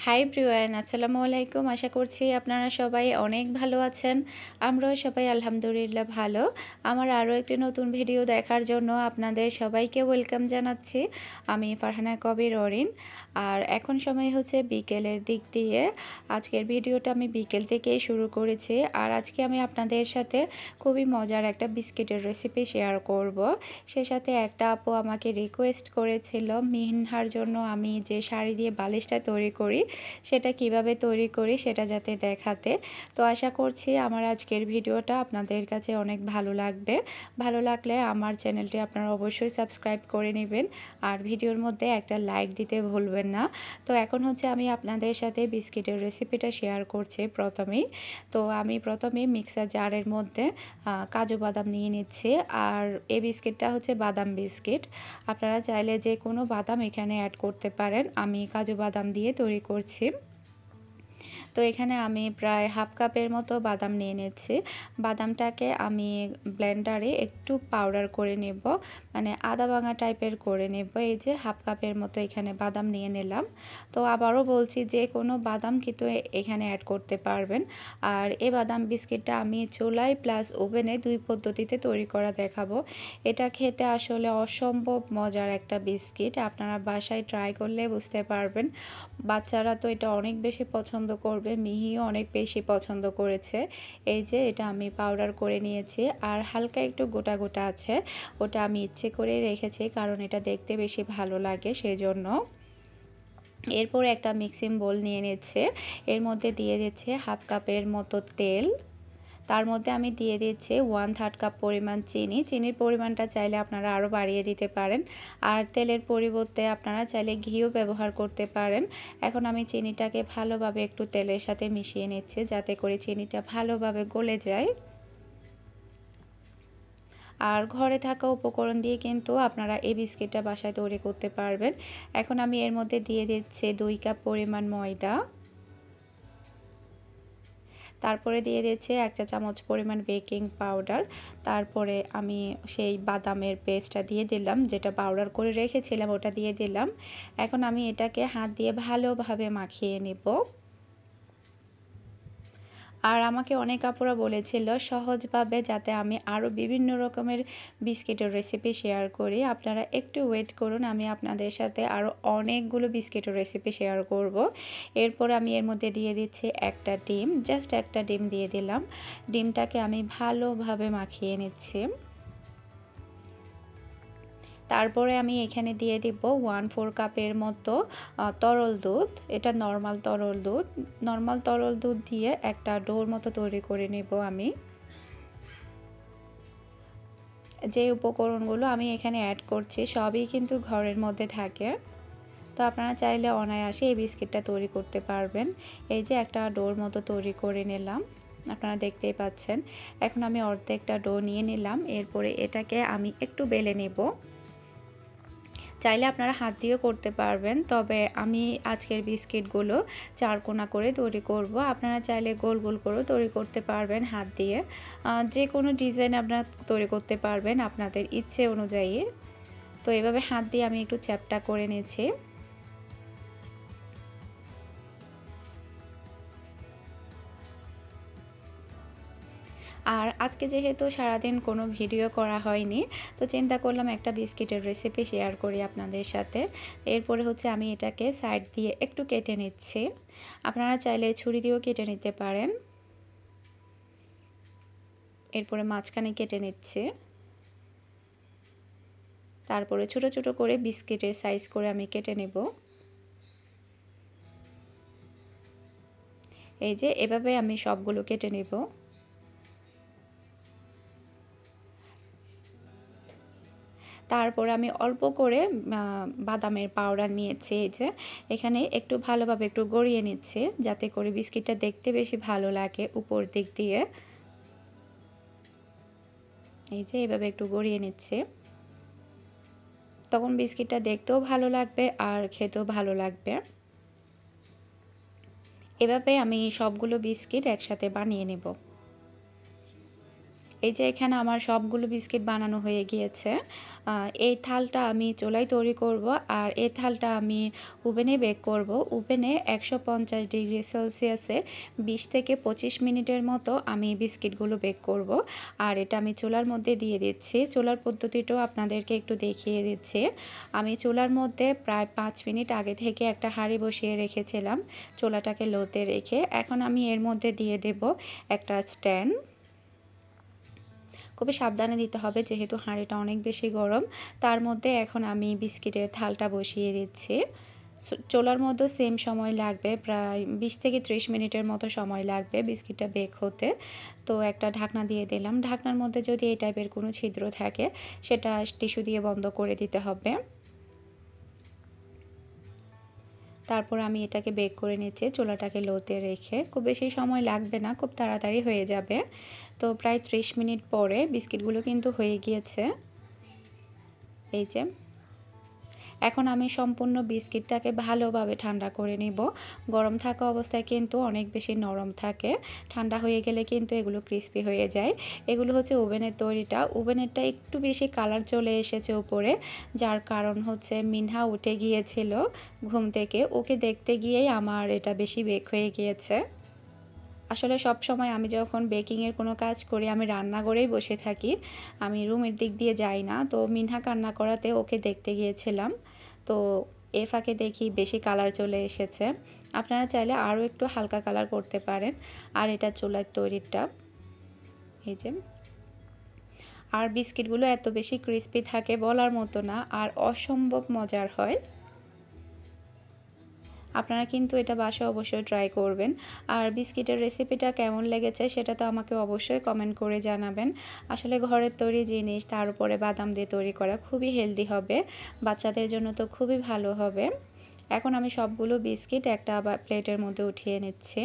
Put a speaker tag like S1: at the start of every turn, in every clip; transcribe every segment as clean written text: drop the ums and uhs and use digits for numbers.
S1: Hi everyone, আসসালামু আলাইকুম। আশা করছি আপনারা সবাই অনেক ভালো আছেন। আমরাও সবাই আলহামদুলিল্লাহ ভালো। আমার আরও একটি নতুন ভিডিও দেখার জন্য আপনাদের সবাইকে ওয়েলকাম জানাচ্ছি। আমি ফারহানা কবির অরিন। আর এখন সময় হচ্ছে বিকেলের দিক দিয়ে। আজকের ভিডিওটা আমি বিকেল থেকেই শুরু করেছি। আর আজকে আমি আপনাদের সাথে খুবই মজার একটা বিস্কিটের রেসিপি শেয়ার করব। সে সাথে একটা আপু আমাকে রিকোয়েস্ট করেছিল মিহিনহার জন্য আমি যে শাড়ি দিয়ে বালিশটা তৈরি করি সেটা কিভাবে তৈরি করি সেটা যাতে দেখাতে। তো আশা করছি আমার আজকের ভিডিওটা আপনাদের কাছে অনেক ভালো লাগবে। ভালো লাগলে আমার চ্যানেলটি আপনারা অবশ্যই সাবস্ক্রাইব করে নেবেন আর ভিডিওর মধ্যে একটা লাইক দিতে ভুলবেন না। তো এখন হচ্ছে আমি আপনাদের সাথে বিস্কিটের রেসিপিটা শেয়ার করছি প্রথমেই। তো আমি প্রথমেই মিক্সার জারের মধ্যে কাজু বাদাম নিয়ে নিচ্ছি। আর এই বিস্কিটটা হচ্ছে বাদাম বিস্কিট। আপনারা চাইলে যে কোনো বাদাম এখানে অ্যাড করতে পারেন। আমি কাজু বাদাম দিয়ে তৈরি করছি। তো এখানে আমি প্রায় হাফ কাপের মতো বাদাম নিয়ে নিচ্ছি। বাদামটাকে আমি ব্লেন্ডারে একটু পাউডার করে নেব, মানে আদা ভাঙা টাইপের করে নেব। এই যে হাফ কাপের মতো এখানে বাদাম নিয়ে নিলাম। তো আবারও বলছি যে কোনো বাদাম কিন্তু এখানে অ্যাড করতে পারবেন। আর এই বাদাম বিস্কিটটা আমি চুলায় প্লাস ওভেনে দুই পদ্ধতিতে তৈরি করা দেখাবো। এটা খেতে আসলে অসম্ভব মজার একটা বিস্কিট। আপনারা বাসায় ট্রাই করলে বুঝতে পারবেন। বাচ্চারা তো এটা অনেক বেশি পছন্দ করবে, মিহিও অনেক বেশি পছন্দ করেছে। এই যে এটা আমি পাউডার করে নিয়েছি আর হালকা একটু গোটা গোটা আছে, ওটা আমি ইচ্ছে করে রেখেছি কারণ এটা দেখতে বেশি ভালো লাগে সেজন্য। এরপর একটা মিক্সিং বোল নিয়ে নিচ্ছে, এর মধ্যে দিয়ে দিচ্ছে হাফ কাপের মতো তেল। তার মধ্যে আমি দিয়ে দিচ্ছি 1/3 কাপ পরিমাণ চিনি। চিনির পরিমাণটা চাইলে আপনারা আরও বাড়িয়ে দিতে পারেন। আর তেলের পরিবর্তে আপনারা চাইলে ঘিও ব্যবহার করতে পারেন। এখন আমি চিনিটাকে ভালোভাবে একটু তেলের সাথে মিশিয়ে নিচ্ছি যাতে করে চিনিটা ভালোভাবে গলে যায়। আর ঘরে থাকা উপকরণ দিয়ে কিন্তু আপনারা এই বিস্কিটটা বাসায় তৈরি করতে পারবেন। এখন আমি এর মধ্যে দিয়ে দিচ্ছি 2 কাপ পরিমাণ ময়দা। তারপরে দিয়ে দিচ্ছি 1 চা চামচ পরিমাণ বেকিং পাউডার। তারপরে আমি সেই বাদামের পেস্টটা দিয়ে দিলাম, যেটা পাউডার করে রেখেছিলাম ওটা দিয়ে দিলাম। এখন আমি এটাকে হাত দিয়ে ভালোভাবে মাখিয়ে নেব। আর আমাকে অনেক আপুরা বলেছিল সহজভাবে যাতে আমি আরও বিভিন্ন রকমের বিস্কিটের রেসিপি শেয়ার করি। আপনারা একটু ওয়েট করুন, আমি আপনাদের সাথে আরও অনেকগুলো বিস্কিটের রেসিপি শেয়ার করব। এরপর আমি এর মধ্যে দিয়ে দিচ্ছি একটা ডিম, জাস্ট একটা ডিম দিয়ে দিলাম। ডিমটাকে আমি ভালোভাবে মাখিয়ে নিচ্ছি। তারপরে আমি এখানে দিয়ে দিব 1/4 কাপের মতো তরল দুধ। এটা নর্মাল তরল দুধ দিয়ে একটা ডোর মতো তৈরি করে নেব আমি। যে উপকরণগুলো আমি এখানে অ্যাড করছি সবই কিন্তু ঘরের মধ্যে থাকে। তো আপনারা চাইলে অনায়াসে এই বিস্কিটটা তৈরি করতে পারবেন। এই যে একটা ডোর মতো তৈরি করে নিলাম, আপনারা দেখতেই পাচ্ছেন। এখন আমি অর্ধেকটা ডো নিয়ে নিলাম। এরপরে এটাকে আমি একটু বেলে নেব। চাইলে আপনারা হাত দিয়েও করতে পারবেন, তবে আমি আজকের বিস্কিটগুলো চারকোনা করে তৈরি করব। আপনারা চাইলে গোল গোল করেও তৈরি করতে পারবেন হাত দিয়ে। যে কোনো ডিজাইন আপনারা তৈরি করতে পারবেন আপনাদের ইচ্ছে অনুযায়ী। তো এভাবে হাত দিয়ে আমি একটু চ্যাপ্টা করে নিয়েছি। আর আজকে যেহেতু সারাদিন কোনো ভিডিও করা হয়নি, তো চিন্তা করলাম একটা বিস্কিটের রেসিপি শেয়ার করি আপনাদের সাথে। এরপরে হচ্ছে আমি এটাকে সাইড দিয়ে একটু কেটে নিচ্ছি। আপনারা চাইলে ছুরি দিয়েও কেটে নিতে পারেন। এরপরে মাঝখানে কেটে নিচ্ছে। তারপরে ছোট ছোট করে বিস্কিটের সাইজ করে আমি কেটে নেব। এই যে এভাবে আমি সবগুলো কেটে নেব। তারপর আমি অল্প করে বাদামের পাউডার নিয়েছি। এই যে এখানে একটু ভালোভাবে একটু গড়িয়ে নিচ্ছে যাতে করে বিস্কিটটা দেখতে বেশি ভালো লাগে উপর দিক দিয়ে। এই যে এভাবে একটু গড়িয়ে নিচ্ছে, তখন বিস্কিটটা দেখতেও ভালো লাগবে আর খেতেও ভালো লাগবে। এভাবে আমি সবগুলো বিস্কিট একসাথে বানিয়ে নেব। এই যে এখানে আমার সবগুলো বিস্কিট বানানো হয়ে গিয়েছে। এই থালটা আমি চুলায় তৈরি করব, আর এই থালটা আমি ওভেনে বেক করব। ওভেনে 150 ডিগ্রি সেলসিয়াসে 20 থেকে 25 মিনিটের মতো আমি বিস্কিটগুলো বেক করব। আর এটা আমি চুলার মধ্যে দিয়ে দিচ্ছি। চুলার পদ্ধতিটাও আপনাদেরকে একটু দেখিয়ে দিচ্ছি। আমি চুলার মধ্যে প্রায় 5 মিনিট আগে থেকে একটা হাঁড়ি বসিয়ে রেখেছিলাম, চুলাটাকে লোতে রেখে। এখন আমি এর মধ্যে দিয়ে দেব একটা স্ট্যান্ড। খুবই সাবধানে দিতে হবে যেহেতু হাঁড়িটা অনেক বেশি গরম। তার মধ্যে এখন আমি বিস্কিটের থালটা বসিয়ে দিচ্ছি। চুলার মধ্যে সেম সময় লাগবে, প্রায় 20 থেকে 30 মিনিটের মতো সময় লাগবে বিস্কিটটা বেক হতে। তো একটা ঢাকনা দিয়ে দিলাম। ঢাকনার মধ্যে যদি এই টাইপের কোনো ছিদ্র থাকে সেটা টিস্যু দিয়ে বন্ধ করে দিতে হবে। তারপর আমি এটাকে বেক করে নিচ্ছি চুলাটাকে লোতে রেখে। খুব বেশি সময় লাগবে না, খুব তাড়াতাড়ি হয়ে যাবে। তো প্রায় 30 মিনিট পরে বিস্কিটগুলো কিন্তু হয়ে গিয়েছে। এই যে এখন আমি সম্পূর্ণ বিস্কিটটাকে ভালোভাবে ঠান্ডা করে নিব। গরম থাকা অবস্থায় কিন্তু অনেক বেশি নরম থাকে, ঠান্ডা হয়ে গেলে কিন্তু এগুলো ক্রিস্পি হয়ে যায়। এগুলো হচ্ছে ওভেনের তৈরিটা। ওভেনেরটা একটু বেশি কালার চলে এসেছে উপরে, যার কারণ হচ্ছে মিনহা উঠে গিয়েছিল ঘুম থেকে, ওকে দেখতে গিয়েই আমার এটা বেশি বেক হয়ে গিয়েছে। আসলে সব সময় আমি যখন বেকিংয়ের কোনো কাজ করি আমি রান্নাঘরেই বসে থাকি, আমি রুমের দিক দিয়ে যাই না। তো মিনহা কান্না করাতে ওকে দেখতে গিয়েছিলাম, তো এ ফাঁকে দেখি বেশি কালার চলে এসেছে। আপনারা চাইলে আরও একটু হালকা কালার করতে পারেন। আর এটা চুলার তৈরিটা। এই যে আর বিস্কিটগুলো এত বেশি ক্রিস্পি থাকে বলার মতো না, আর অসম্ভব মজার হয়। আপনারা কিন্তু এটা বাসায় অবশ্যই ট্রাই করবেন। আর বিস্কিটের রেসিপিটা কেমন লেগেছে সেটা তো আমাকে অবশ্যই কমেন্ট করে জানাবেন। আসলে ঘরের তৈরি জিনিস, তার উপরে বাদাম দিয়ে তৈরি করা, খুবই হেলদি হবে, বাচ্চাদের জন্য তো খুবই ভালো হবে। এখন আমি সবগুলো বিস্কিট একটা প্লেটের মধ্যে উঠিয়ে নিচ্ছি।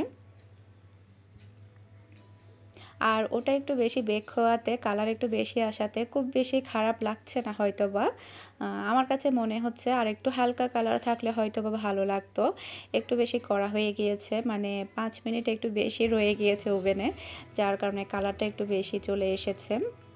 S1: আর ওটা একটু বেশি বেক হওয়াতে, কালার একটু বেশি আসাতে খুব বেশি খারাপ লাগছে না হয়তোবা। আমার কাছে মনে হচ্ছে আর একটু হালকা কালার থাকলে হয়তোবা ভালো লাগতো। একটু বেশি করা হয়ে গিয়েছে, মানে 5 মিনিট একটু বেশি রয়ে গিয়েছে ওভেনে, যার কারণে কালারটা একটু বেশি চলে এসেছে।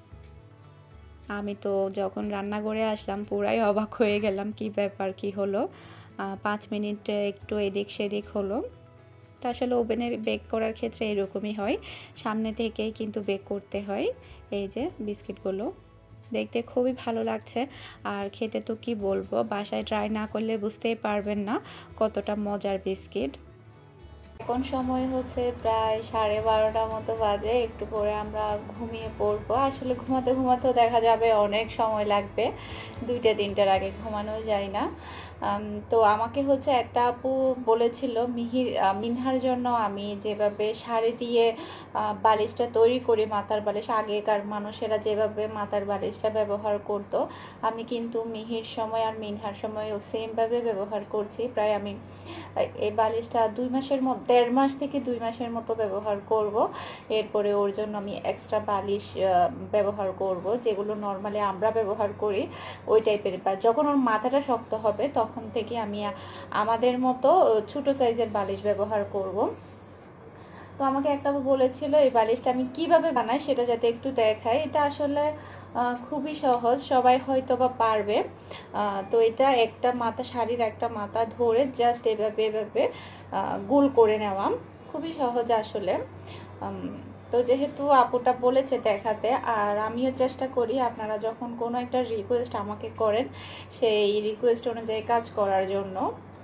S1: আমি তো যখন রান্নাঘরে আসলাম পুরাই অবাক হয়ে গেলাম, কি ব্যাপার, কি হলো। 5 মিনিট একটু এদিক সেদিক হলো। তো আসলে ওভেনে বেক করার ক্ষেত্রে এরকমই হয়, সামনে থেকেই কিন্তু বেক করতে হয়। এই যে বিস্কিটগুলো দেখতে খুবই ভালো লাগছে, আর খেতে তো কি বলবো, বাসায় ট্রাই না করলে বুঝতেই পারবেন না কতটা মজার বিস্কিট। এখন সময় হচ্ছে প্রায় 12:30 মতো বাজে, একটু পরে আমরা ঘুমিয়ে পড়বো। আসলে ঘুমাতে ঘুমাতেও দেখা যাবে অনেক সময় লাগবে, 2টা-3টার আগে ঘুমানো যায় না। তো আমাকে হচ্ছে একটা আপু বলেছিল মিনহার জন্য আমি যেভাবে শাড়ি দিয়ে বালিশটা তৈরি করি, মাথার বালিশ, আগেকার মানুষেরা যেভাবে মাথার বালিশটা ব্যবহার করতো, আমি কিন্তু মিহির সময় আর মিনহার সময়ও সেমভাবে ব্যবহার করছি। প্রায় আমি এই বালিশটা 1.5 মাস থেকে 2 মাসের মতো ব্যবহার করব। এরপরে ওর জন্য আমি এক্সট্রা বালিশ ব্যবহার করব, যেগুলো নর্মালি আমরা ব্যবহার করি ওই টাইপের। বা যখন ওর মাথাটা শক্ত হবে তখন থেকে আমি আমাদের মতো ছোট সাইজের বালিশ ব্যবহার করব। তো আমাকে একটা বলেছিল এই বালিশটা আমি কিভাবে বানাই সেটা যাতে একটু দেখাই। এটা আসলে খুবই সহজ, সবাই হয়তো বা পারবে। তো এটা একটা মাথা, শাড়ির একটা মাথা ধরে জাস্ট এভাবে এভাবে গোল করে নেওয়া, খুবই সহজ আসলে। তো যেহেতু আপুটা বলেছে দেখাতে, আর আমিও চেষ্টা করি আপনারা যখন কোনো একটা রিকোয়েস্ট আমাকে করেন সেই রিকোয়েস্ট অনুযায়ী কাজ করার জন্য।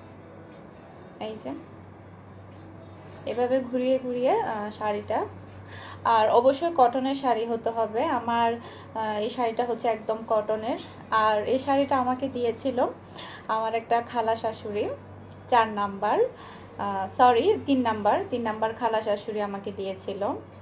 S1: এই যে এভাবে ঘুরিয়ে ঘুরিয়ে শাড়িটা, আর অবশ্যই কটনের শাড়ি হতে হবে। আমার এই শাড়িটা হচ্ছে একদম কটনের। আর এই শাড়িটা আমাকে দিয়েছিল আমার একটা খালা শাশুড়ি, 4 নাম্বার, সরি 3 নাম্বার খালা শাশুড়ি আমাকে দিয়েছিল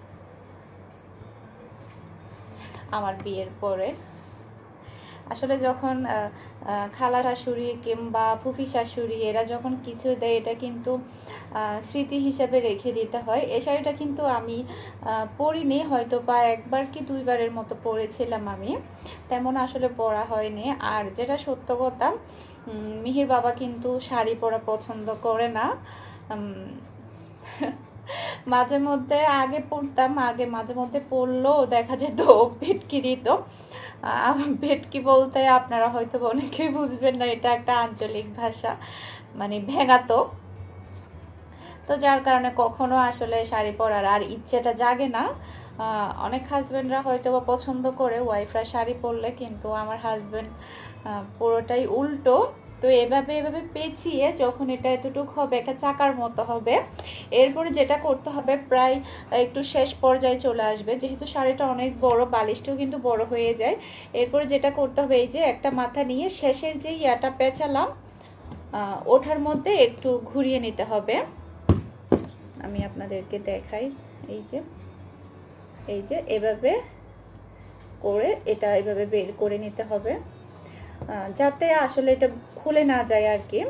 S1: আমার বিয়ের পরে। আসলে যখন খালা শাশুড়ি কিংবা ফুফি শাশুড়ি এরা যখন কিছু দেয়, এটা কিন্তু স্মৃতি হিসেবে রেখে দিতে হয়। এই শাড়িটা কিন্তু আমি পরিনি, হয়তো বা একবার কি 2বারের মতো পরেছিলাম আমি, তেমন আসলে পরা হয়নি। আর যেটা সত্য কথা, মিহির বাবা কিন্তু শাড়ি পরা পছন্দ করে না।
S2: মাঝে মধ্যে আগে পড়তাম, আগে মাঝে মধ্যে পড়লেও দেখা যেত ভেটকি দিত। ভেটকি বলতে আপনারা হয়তো অনেকেই বুঝবেন না, এটা একটা আঞ্চলিক ভাষা, মানে ভেঙাতো। তো যার কারণে কখনো আসলে শাড়ি পরার আর ইচ্ছেটা জাগে না। অনেক হাজবেন্ডরা হয়তো বা পছন্দ করে ওয়াইফরা শাড়ি পরলে, কিন্তু আমার হাজবেন্ড পুরোটাই উল্টো। তো এভাবে এভাবে পেঁচিয়ে যখন এটা এতটুকু হবে, একটা চাকার মতো হবে, এরপরে যেটা করতে হবে, প্রায় একটু শেষ পর্যায়ে চলে আসবে, যেহেতু শাড়িটা অনেক বড়, বালিশটাও কিন্তু বড় হয়ে যায়। এরপরে যেটা করতে হবে, এই যে একটা মাথা নিয়ে শেষের যে ইয়াটা পেঁচালাম ওঠার মধ্যে একটু ঘুরিয়ে নিতে হবে। আমি আপনাদেরকে দেখাই, এই যে এভাবে করে এটা এভাবে বের করে নিতে হবে, যাতে আসলে এটা খুলে না যায় আর কি।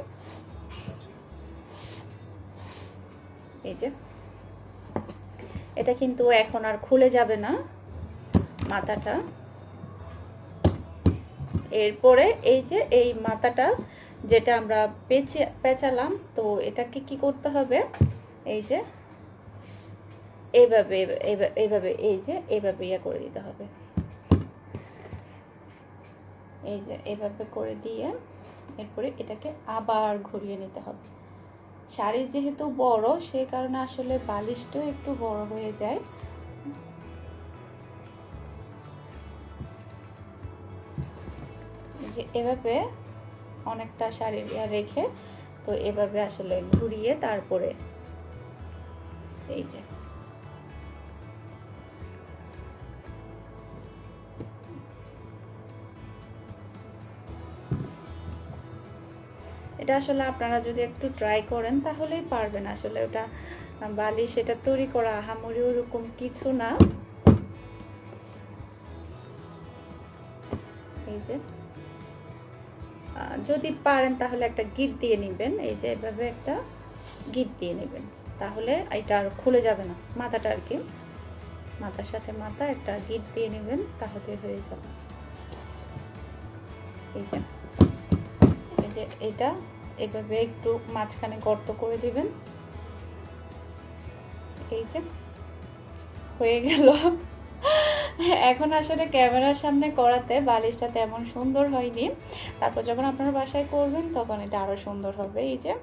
S2: এই যে এটা কিন্তু এখন আর খুলে যাবে না মাথাটা। এরপরে এই যে এই মাথাটা যেটা আমরা পেঁচালাম, তো এটাকে কি করতে হবে, এই যে এইভাবে এইভাবে এই যে এইভাবে ইয়ে করে দিতে হবে। এই যে এভাবে করে দিয়ে এরপরে এটাকে আবার ঘুরিয়ে নিতে হবে। শাড়ি যেহেতু বড়, সেই কারণে আসলে বালিশটাও একটু বড় হয়ে যায়। এই যে এভাবে অনেকটা শাড়ি রেখে, তো এভাবে আসলে ঘুরিয়ে তারপরে এই যে এটা আসলে আপনারা যদি একটু ট্রাই করেন তাহলেই পারবেন। আসলে ওটা বালিশ এটা তৈরি করা আহামরি ওরকম কিছু না। এই যে যদি পারেন তাহলে একটা গিট দিয়ে নেবেন, এই যে এভাবে একটা গিট দিয়ে নেবেন, তাহলে এটা আর খুলে যাবে না, মাথাটা আর কি, মাথার সাথে মাথা একটা গিট দিয়ে নেবেন, তাহলে হয়ে যাবে। এই যে এটা এভাবে একটু মাঝখানে গর্ত করে দিবেন। এই যে হয়ে গেল। এখন আসলে ক্যামেরার সামনে করাতে বালিশটা তেমন সুন্দর হয়নি, তারপর যখন আপনারা বাসায় করবেন তখন এটা আরো সুন্দর হবে। এই যে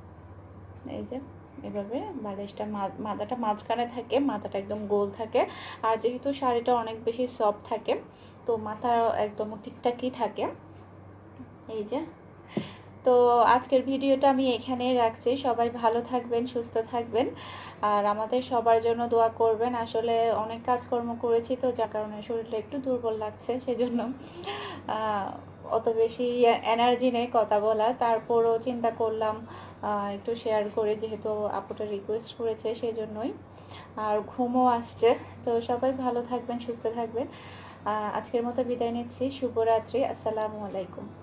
S2: এভাবে বালিশটা মাথাটা মাঝখানে থাকে, মাথাটা একদম গোল থাকে, আর যেহেতু শাড়িটা অনেক বেশি সফট থাকে, তো মাথা একদম ঠিকঠাকই থাকে। এই যে তো আজকের ভিডিওটা আমি এখানেই রাখছি। সবাই ভালো থাকবেন, সুস্থ থাকবেন, আর আমাদের সবার জন্য দোয়া করবেন। আসলে অনেক কাজকর্ম করেছি, তো যার কারণে শরীরটা একটু দুর্বল লাগছে, সেজন্য অত বেশি এনার্জি নেই কথা বলা। তারপরও চিন্তা করলাম একটু শেয়ার করে, যেহেতু আপুটা রিকোয়েস্ট করেছে সেজন্যই। আর ঘুমও আসছে। তো সবাই ভালো থাকবেন, সুস্থ থাকবেন। আজকের মতো বিদায় নিচ্ছি। শুভরাত্রি। আসসালামু আলাইকুম।